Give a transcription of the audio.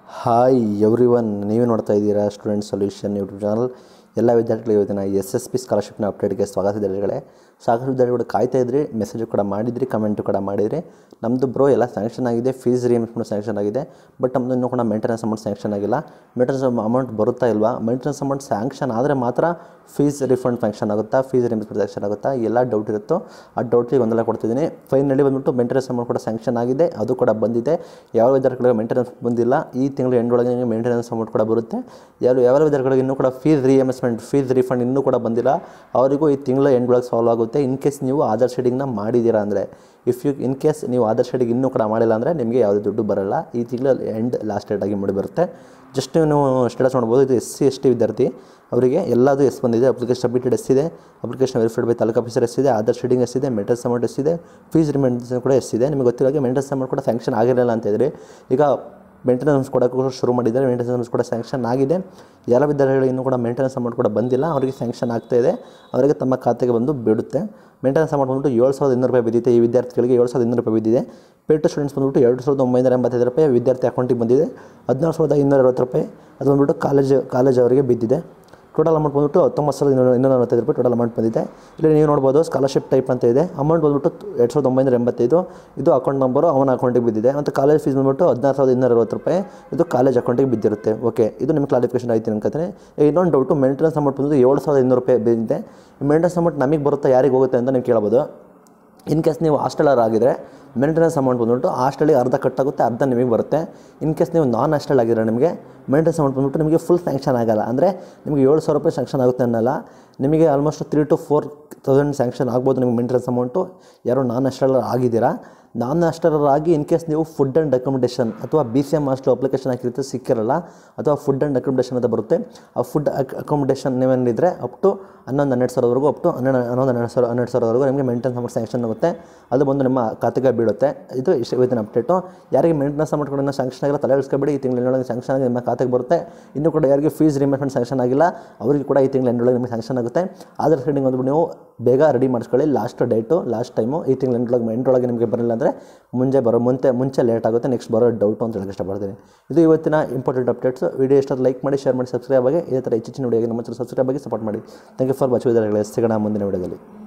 Hi everyone, ನೀವೇ ನೋಡ್ತಾ ಇದ್ದೀರಾ ಸ್ಟೂಡೆಂಟ್ ಸೊಲ್ಯೂಷನ್ ಯೂಟ್ಯೂಬ್ ಚಾನಲ್. ಎಲ್ಲ ವಿದ್ಯಾರ್ಥಿಗಳಿಗೆ ಇವತ್ತಿನ SSP ಸ್ಕಾಲರ್ಶಿಪ್ನ ಅಪ್ಡೇಟ್ಗೆ ಸ್ವಾಗತ ವಿದ್ಯಾರ್ಥಿಗಳೇ. ಸಾಕಷ್ಟು ವಿದ್ಯಾರ್ಥಿಗಳು ಕಾಯ್ತಾ ಇದ್ರಿ, ಮೆಸೇಜು ಕೂಡ ಮಾಡಿದ್ರಿ, ಕಮೆಂಟು ಕೂಡ ಮಾಡಿದ್ರಿ. ನಮ್ಮದು ಬ್ರೋ ಎಲ್ಲ ಸ್ಯಾಂಕ್ಷನ್ ಆಗಿದೆ, ಫೀಸ್ ರಿಯಂಬರ್ಸ್ಮೆಂಟ್ ಸ್ಯಾಂಕ್ಷನ್ ಆಗಿದೆ, ಬಟ್ ನಮ್ಮದು ಇನ್ನೂ ಕೂಡ ಮೇಂಟೆನೆನ್ಸ್ ಅಮೌಂಟ್ ಸ್ಯಾಂಕ್ಷನ್ ಆಗಿಲ್ಲ. ಮೇಂಟೆನೆನ್ಸ್ ಅಮೌಂಟ್ ಬರುತ್ತಾ ಇಲ್ವಾ? ಮೇಂಟೆನೆನ್ಸ್ ಅಮೌಂಟ್ ಸ್ಯಾಂಕ್ಷನ್ ಆದರೆ ಮಾತ್ರ ಫೀಸ್ ರಿಫಂಡ್ ಸ್ಯಾಂಕ್ಷನ್ ಆಗುತ್ತಾ, ಫೀಸ್ ರಿಯಂಬರ್ಸ್ಮೆಂಟ್ ಸ್ಯಾಂಕ್ಷನ್ ಆಗುತ್ತಾ, ಎಲ್ಲ ಡೌಟ್ ಇರುತ್ತೋ ಆ ಡೌಟಿಗೆ ಗೊಂದಲ ಕೊಡ್ತಿದ್ದೀನಿ. ಫೈನಲಿ ಬಂದುಬಿಟ್ಟು ಮೇಂಟೆನೆನ್ಸ್ ಅಮೌಂಟ್ ಕೂಡ ಸ್ಯಾಂಕ್ಷನ್ ಆಗಿದೆ, ಅದು ಕೂಡ ಬಂದಿದೆ. ಯಾವ ವಿದ್ಯಾರ್ಥಿಗಳಿಗೆ ಮೇಂಟೆನೆನ್ಸ್ ಬಂದಿಲ್ಲ, ಈ ತಿಂಗಳು ಎಂಡೊಳಗೆ ನಿಮಗೆ ಮೇಂಟೆನೆನ್ಸ್ ಅಮೌಂಟ್ ಕೂಡ ಬರುತ್ತೆ. ಯಾವ ವಿದ್ಯಾರ್ಥಿಗಳಿಗೆ ಇನ್ನೂ ಕೂಡ ಫೀಸ್ ರಿಯಂಬರ್ಸ್ಮೆಂಟ್, ಫೀಸ್ ರಿಫಂಡ್ ಇನ್ನೂ ಕೂಡ ಬಂದಿಲ್ಲ, ಅವರಿಗೂ ಈ ತಿಂಗಳ ಎಂಡೊಳಗೆ ಸಾಲ್ವ್ ಆಗುತ್ತೆ. ಇನ್ ಕೇಸ್ ನೀವು ಆಧಾರ್ ಶೇಡಿಂಗ್ನ ಮಾಡಿದ್ದೀರಾ ಅಂದರೆ, ಇನ್ ಕೇಸ್ ನೀವು ಆಧಾರ್ ಶೇಡಿಂಗ್ ಇನ್ನೂ ಕೂಡ ಮಾಡಿಲ್ಲ ಅಂದರೆ ನಿಮಗೆ ಯಾವುದೇ ದುಡ್ಡು ಬರಲ್ಲ. ಈ ತಿಂಗಳ ಲಾಸ್ಟ್ ಡೇಟ್ ಆಗಿ ಬರುತ್ತೆ. ಜಸ್ಟ್ ನೀವು ಸ್ಟೇಟಸ್ ನೋಡ್ಬೋದು, ಇದು SC/ST ವಿದ್ಯಾರ್ಥಿ ಅವರಿಗೆ ಎಲ್ಲದೂ ಎಸ್ ಬಂದಿದೆ. ಅಪ್ಲಿಕೇಶನ್ ಸಬ್ಮಿಟೆಡ್ ಎಷ್ಟಿದೆ, application verified by taluk officer ಎಷ್ಟಿದೆ, ಆಧಾರ್ ಶೇಡಿಂಗ್ ಎಷ್ಟಿದೆ, ಮೇಂಟೆನೆನ್ಸ್ ಅಮೌಂಟ್ ಎಷ್ಟಿದೆ, ಫೀಸ್ ರಿಮೆಂಟೆನ್ಸ್ ಕೂಡ ಎಷ್ಟಿದೆ. ನಿಮಗೆ ಗೊತ್ತಿರೋಗೆ ಮೇಂಟೆನೆನ್ಸ್ ಅಮೌಂಟ್ ಕೂಡ ಸ್ಯಾಂಕ್ಷನ್ ಆಗಿರಲಿಲ್ಲ ಅಂತ ಇದ್ರಿ. ಈಗ ಮೇಂಟೆನೆನ್ಸ್ ಕೊಡೋಕ್ಕೂ ಶುರು ಮಾಡಿದ್ದಾರೆ, ಮೇಂಟೆನೆನ್ಸ್ ಅಮೌಂಟ್ ಕೂಡ ಸ್ಯಾಂಕ್ಷನ್ ಆಗಿದೆ. ಎಲ್ಲ ವಿದ್ಯಾರ್ಥಿಗಳಿಗೆ ಇನ್ನೂ ಕೂಡ ಮೇಂಟೆನೆನ್ಸ್ ಅಮೌಂಟ್ ಕೂಡ ಬಂದಿಲ್ಲ, ಅವರಿಗೆ ಸ್ಯಾಂಕ್ಷನ್ ಆಗ್ತಾಯಿದೆ, ಅವರಿಗೆ ತಮ್ಮ ಖಾತೆಗೆ ಬಂದು ಬಿಡುತ್ತೆ. ಮೇಂಟೆನೆನ್ಸ್ ಅಮೌಂಟ್ ಬಂದುಬಿಟ್ಟು 7,200 ರೂಪಾಯಿ ಬಿದ್ದಿದೆ. ಈ ವಿದ್ಯಾರ್ಥಿಗಳಿಗೆ 7,200 ರೂಪಾಯಿ ಬಿದ್ದಿದೆ. ಪೇಡ್ ಟು ಸ್ಟೂಡೆಂಟ್ಸ್ ಬಂದುಬಿಟ್ಟು 2,985 ರೂಪಾಯಿ ವಿದ್ಯಾರ್ಥಿ ಅಕೌಂಟಿಗೆ ಬಂದಿದೆ. 14,260 ರೂಪಾಯಿ ಅದು ಬಂದುಬಿಟ್ಟು ಕಾಲೇಜ್ ಅವರಿಗೆ ಬಿದ್ದಿದೆ. ಟೋಟಲ್ ಅಮೌಂಟ್ ಬಂದುಬಿಟ್ಟು 19,245 ರೂಪಾಯಿ ಟೋಟಲ್ ಅಮೌಂಟ್ ಬಂದಿದೆ. ಇಲ್ಲಿ ನೀವು ನೋಡ್ಬೋದು ಸ್ಕಾಲರ್ಶಿಪ್ ಟೈಪ್ ಅಂತ ಇದೆ. ಅಮೌಂಟ್ ಬಂದುಬಿಟ್ಟು 2,985, ಇದು ಅಕೌಂಟ್ ನಂಬರು ಅವನ ಅಕೌಂಟಿಗೆ ಬಿದ್ದಿದೆ. ಮತ್ತು ಕಾಲೇಜ್ ಫೀಸ್ ಬಂದುಬಿಟ್ಟು 16,260 ರೂಪಾಯಿ, ಇದು ಕಾಲೇಜ್ ಅಕೌಂಟಿಗೆ ಬಿದ್ದಿರುತ್ತೆ. ಓಕೆ, ಇದು ನಿಮ್ಮ ಕ್ಲಾರಿಫಿಕೇಷನ್ ಆಯ್ತು ಅನ್ಕೋತೀನಿ. ಇನ್ನೊಂದು ಡೌಟು, ಮೇಂಟೆನೆನ್ಸ್ ಅಮೌಂಟ್ ಬಂದು 7,200 ರೂಪಾಯಿ ಬಿದ್ದಿದೆ. ಮೇಂಟೆನೆನ್ಸ್ ಅಮೌಂಟ್ ನಮಗೆ ಬರುತ್ತಾ, ಯಾರಿಗೆ ಹೋಗುತ್ತೆ ಅಂತ ನೀವು ಕೇಳ್ಬೋದು. ಇನ್ ಕೇಸ್ ನೀವು ಹಾಸ್ಟೆಲರ್ ಆಗಿದ್ದರೆ ಮೇಂಟೆನೆನ್ಸ್ ಅಮೌಂಟ್ ಬಂದುಬಿಟ್ಟು ಹಾಸ್ಟೆಲಿಗೆ ಅರ್ಧ ಕಟ್ಟಾಗುತ್ತೆ, ಅರ್ಧ ನಿಮಗೆ ಬರುತ್ತೆ. ಇನ್ ಕೇಸ್ ನೀವು ನಾನ್ ಹಾಸ್ಟೆಲ್ ಆಗಿದ್ರೆ ನಿಮಗೆ ಮೇಂಟೆನೆನ್ಸ್ ಅಮೌಂಟ್ ಬಂದುಬಿಟ್ಟು ನಿಮಗೆ ಫುಲ್ ಸ್ಯಾಂಕ್ಷನ್ ಆಗೋಲ್ಲ. ಅಂದರೆ ನಿಮಗೆ 7,000 ರೂಪಾಯಿ ಸ್ಯಾಂಕ್ಷನ್ ಆಗುತ್ತೆ ಅನ್ನಲ್ಲ, ನಿಮಗೆ ಆಲ್ಮೋಸ್ಟ್ 3,000 to 4,000 ಸ್ಯಾಂಕ್ಷನ್ ಆಗ್ಬೋದು ನಿಮಗೆ ಮೇಂಟೆನೆನ್ಸ್ ಅಮೌಂಟು. ಯಾರೋ ನಾನ್ ಹಾಸ್ಟೆಲರ್ ಆಗಿದ್ದೀರಾ, ನಾನ್ ಹಾಸ್ಟೆಲರ್ ಆಗಿ ಇನ್ ಕೇಸ್ ನೀವು ಫುಡ್ ಆ್ಯಂಡ್ ಅಕೊಮಡೇಷನ್ ಅಥವಾ BCM ಹಾಸ್ಟೆಲ್ ಅಪ್ಲಿಕೇಶನ್ ಹಾಕಿರುತ್ತೆ ಸಿಕ್ಕಿರಲ್ಲ, ಅಥವಾ ಫುಡ್ ಆ್ಯಂಡ್ ಅಕೊಮಡೇಷನ್ ಅಂತ ಬರುತ್ತೆ. ಆ ಫುಡ್ ಅಕೊಮಡೇಷನ್ ನೀವೇನಿದ್ರೆ ಅಪ್ ಟು 11,000-12,000ವರೆಗೂ, ಅಪ್ ಟು 11,000-12,000ವರೆಗೂ ನಿಮಗೆ ಮೇಂಟೆನೆನ್ಸ್ ಅಮೌಂಟ್ ಸ್ಯಾಂಕ್ಷನ್ ಆಗುತ್ತೆ. ಅದು ಬಂದು ನಿಮ್ಮ ಖಾತೆಗೆ ಬೀಳುತ್ತೆ. ಇದು ಇವತ್ತಿನ ಅಪ್ಡೇಟು. ಯಾರಿಗೆ ಮೇಂಟೆನೆನ್ಸ್ ಅಮೌಂಟ್ ಕೂಡ ಸ್ಯಾಂಕ್ಷನ್ ಆಗಿಲ್ಲ ತಲೆ ಕೆಡಿಸ್ಕೊಬೇಡಿ, ಈ ತಿಂಗಳ ಎಂಡೊಳಗೆ ಸ್ಯಾಂಕ್ಷನ್ ಆಗಿ ನಿಮ್ಮ ಖಾತೆಗೆ ಬರುತ್ತೆ. ಇನ್ನೂ ಕೂಡ ಯಾರಿಗೆ ಫೀಸ್ ರಿಯಂಬರ್ಸ್ಮೆಂಟ್ ಸ್ಯಾಂಕ್ಷನ್ ಆಗಿಲ್ಲ ಅವರಿಗೆ ಕೂಡ ಈ ತಿಂಗಳ ಎಂಡೊಳಗೆ ನಿಮಗೆ ಸ್ಯಾಂಕ್ಷನ್ ಆಗುತ್ತೆ. ಆಧಾರ್ ಶೇಡಿಂಗ್ ಬಂದುಬಿಟ್ಟು ನೀವು ಬೇಗ ರೆಡಿ ಮಾಡಿಸ್ಕೊಳ್ಳಿ. ಲಾಸ್ಟ್ ಟೈಮು ಈ ತಿಂಗಳ ಎಂಡೊಳಗೆ ನಿಮಗೆ ಬರಲಿಲ್ಲ ಅಂದರೆ ಮುಂಚೆ ಲೇಟ್ ಆಗುತ್ತೆ, ನೆಕ್ಸ್ಟ್ ಬರೋ ಡೌಟು ಅಂತ ಹೇಳಕ್ಕೆ ಇಷ್ಟಪಡ್ತೀನಿ. ಇದು ಇವತ್ತಿನ ಇಂಪಾರ್ಟೆಂಟ್ ಅಪ್ಡೇಟ್ಸ್. ವಿಡಿಯೋ ಇಷ್ಟ ಲೈಕ್ ಮಾಡಿ, ಶೇರ್ ಮಾಡಿ, ಸಬ್ಸ್ಕ್ರೈಬ್ ಆಗಿ. ಇದೇ ಥರ ಹೆಚ್ಚಿನ ವಿಡಿಯೋಗೆ ನಮ್ಮ ಸಬ್ಸ್ಕ್ರೈಬ್ ಆಗಿ ಸಪೋರ್ಟ್ ಮಾಡಿ. ಥ್ಯಾಂಕ್ ಯು ಫಾರ್ ವಾಚಿಂಗ್ ವಿದ್ಯಾರ್ಥಿಗಳೇ. ಸಿಗೋಣ ಮುಂದಿನ ವಿಡಿಯೋದಲ್ಲಿ.